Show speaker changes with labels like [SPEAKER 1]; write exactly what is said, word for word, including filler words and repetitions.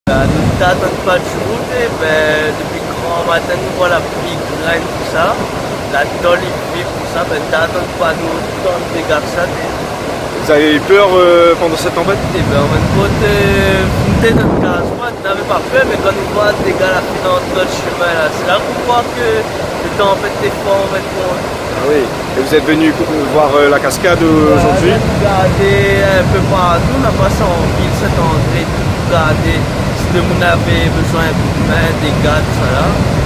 [SPEAKER 1] Euh, nous t'attendons pas de jour, ben, depuis grand matin, nous voit la pluie, graine, tout ça. La tôle, il fait tout ça, ben, t'attends pas nous dans le dégâts ça.
[SPEAKER 2] Vous avez eu peur euh, pendant cette tempête?
[SPEAKER 1] Et ben, on côté, on était dans le cas, on n'avait pas peur, mais quand on voit des gars là, dans notre chemin là, c'est là qu'on voit que le tempête est fort maintenant.
[SPEAKER 2] Ah oui. Et vous êtes venu voir euh, la cascade aujourd'hui?
[SPEAKER 1] Regardez un peu partout, on a passé en ville, Saint-André, tout regarder si le monde avait besoin de main, des gars, tout ça là.